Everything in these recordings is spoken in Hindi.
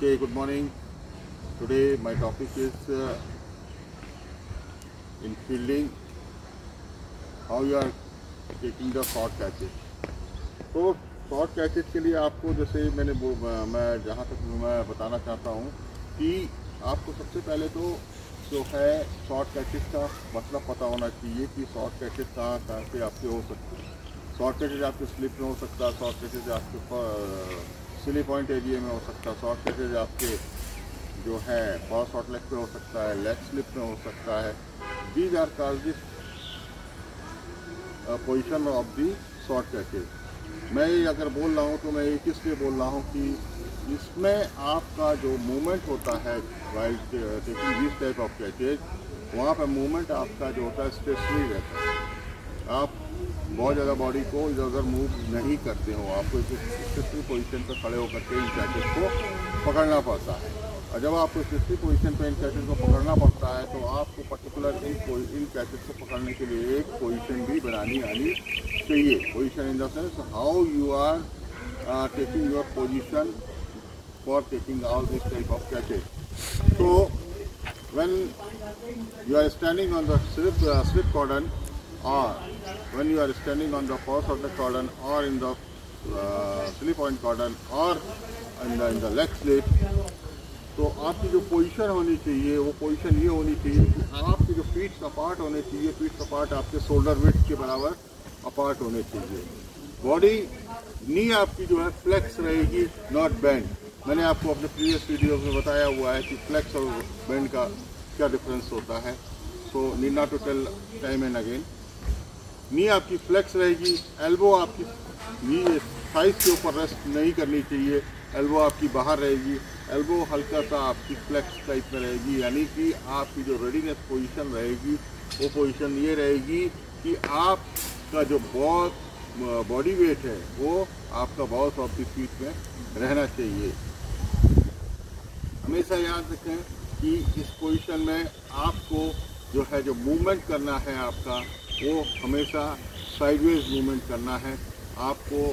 Okay, good morning. Today my topic is in fielding, how you are taking the short catches. तो शॉर्ट कैचेज के लिए आपको जैसे मैं जहाँ तक मैं बताना चाहता हूँ कि आपको सबसे पहले तो जो है शॉर्ट कैचेज का मतलब पता होना चाहिए कि शॉर्ट कैचेज कहाँ से आपके हो सकते हैं। शॉर्ट कैचेज आपके स्लिप में हो सकता है, शॉर्ट कैचेज आपके सिली पॉइंट एरिया में हो सकता है, शॉर्ट कैचेज आपके जो है पावर शॉर्ट लेग पे हो सकता है, लेग स्लिप में हो सकता है। These are called position of the short catches. मैं ये अगर बोल रहा हूँ तो मैं ये किस लिए बोल रहा हूँ कि इसमें आपका जो मूवमेंट होता है while taking this type of catches, वहाँ पर मूवमेंट आपका जो होता है स्ट्रेस फ्री रहता है। आप बहुत ज़्यादा बॉडी को इधर उधर मूव नहीं करते हो, आपको स्टेशनरी पोजीशन पर खड़े होकर के इन कैचेज को पकड़ना पड़ता है। और जब आपको स्टेशनरी पोजीशन पर इन कैचेज को पकड़ना पड़ता है तो आपको पर्टिकुलर इन कैचेज को पकड़ने के लिए एक पोजीशन भी बनानी आनी चाहिए। Position in the sense how you are taking your position for taking all this type of catches. So when you are standing on the slip cordon, or when you are standing on the paws of the cordon, or in the slip point cordon, or in the leg slip, तो आपकी जो पोजीशन होनी चाहिए वो पोजीशन ये होनी चाहिए कि आपके जो फीट अपार्ट होने चाहिए, फीट अपार्ट आपके शोल्डर विड्थ के बराबर अपार्ट होने चाहिए। बॉडी नी आपकी जो है फ्लेक्स रहेगी, नॉट बेंड। मैंने आपको अपने प्रीवियस वीडियो में बताया हुआ है कि फ्लेक्स और बेंड का क्या डिफरेंस होता है। So need not to tell time and again. Knee आपकी फ्लेक्स रहेगी, एल्बो आपकी नी थाइस के ऊपर रेस्ट नहीं करनी चाहिए, एल्बो आपकी बाहर रहेगी, एल्बो हल्का सा आपकी फ्लेक्स टाइप में रहेगी, यानी कि आपकी जो रेडीनेस पोजीशन रहेगी वो पोजीशन ये रहेगी कि आपका जो बॉडी वेट है वो आपका बॉल्स ऑफ द फीट में रहना चाहिए। हमेशा याद रखें कि इस पोजीशन में आपको जो है जो मूवमेंट करना है आपका वो हमेशा साइडवेज मूवमेंट करना है। आपको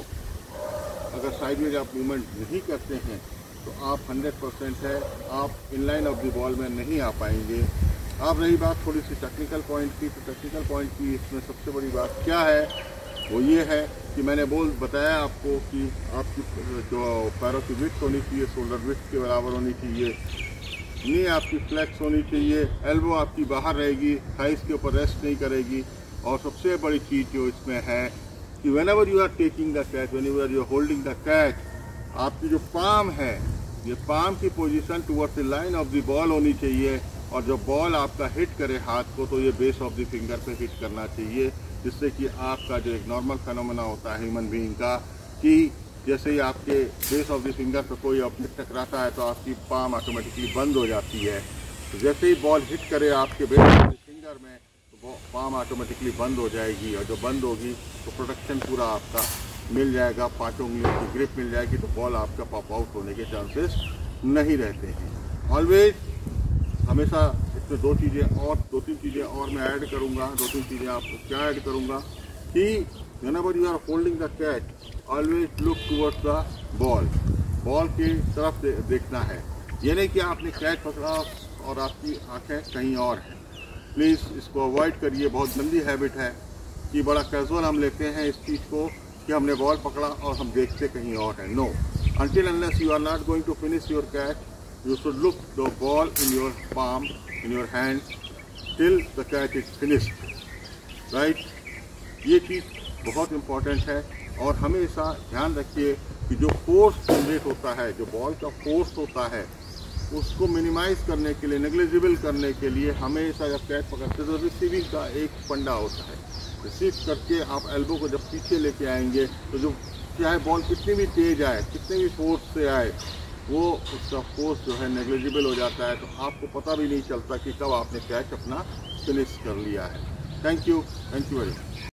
अगर साइडवेज आप मूवमेंट नहीं करते हैं तो आप 100% है आप इनलाइन ऑफ द बॉल में नहीं आ पाएंगे। अब रही बात थोड़ी सी टेक्निकल पॉइंट की, तो टेक्निकल पॉइंट की इसमें सबसे बड़ी बात क्या है वो ये है कि मैंने बताया आपको कि आपकी जो पैरों की विड्थ होनी चाहिए शोल्डर विड्थ के बराबर होनी चाहिए, नी आपकी फ्लेक्स होनी चाहिए, एल्बो आपकी बाहर रहेगी, थाइस के ऊपर रेस्ट नहीं करेगी। और सबसे बड़ी चीज़ जो इसमें है कि whenever you are taking the catch, whenever you are holding the catch, आपकी जो पाम है ये पाम की position towards the line of the ball होनी चाहिए। और जब बॉल आपका हिट करे हाथ को तो ये बेस ऑफ द फिंगर पे हिट करना चाहिए, जिससे कि आपका जो एक नॉर्मल फेनोमेना होता है ह्यूमन बीइंग का कि जैसे ही आपके बेस ऑफ द फिंगर पे कोई ऑब्जेक्ट टकराता है तो आपकी पाम ऑटोमेटिकली बंद हो जाती है। तो जैसे ही बॉल हिट करे आपके बेस ऑफ द फिंगर में तो पाम ऑटोमेटिकली बंद हो जाएगी, और जो बंद होगी तो प्रोटेक्शन पूरा आपका मिल जाएगा, पाँचों उंगलियों की ग्रिप मिल जाएगी, तो बॉल आपका पॉप आउट होने के चांसेस नहीं रहते हैं। ऑलवेज हमेशा इसमें दो तीन चीज़ें और मैं ऐड करूँगा। दो तीन चीज़ें आपको क्या ऐड करूँगा कि whenever you are holding the catch always look towards the ball की तरफ देखना है। ये नहीं कि आपने कैच पकड़ा और आपकी आंखें कहीं और हैं। प्लीज़ इसको अवॉइड करिए, बहुत गंदी हैबिट है कि बड़ा कैजुअल हम लेते हैं इस चीज़ को कि हमने बॉल पकड़ा और हम देखते कहीं और हैं। No, until unless you are not going to finish your catch, you should look the ball in your palm, in your hand till the catch is finished, right? ये चीज़ बहुत इम्पॉर्टेंट है। और हमेशा ध्यान रखिए कि जो फोर्स जनरेट होता है, जो बॉल का फोर्स होता है, उसको मिनिमाइज करने के लिए, नेग्लिजिबल करने के लिए हमेशा जब कैच पकड़ते तो रिसीविंग का एक फंडा होता है। रिसीव करके आप एल्बो को जब पीछे लेके आएंगे तो जो चाहे बॉल कितनी भी तेज आए, कितने भी फोर्स से आए, वो उसका फोर्स जो है नेग्लिजिबल हो जाता है, तो आपको पता भी नहीं चलता कि कब आपने कैच अपना फिनिश कर लिया है। Thank you very much.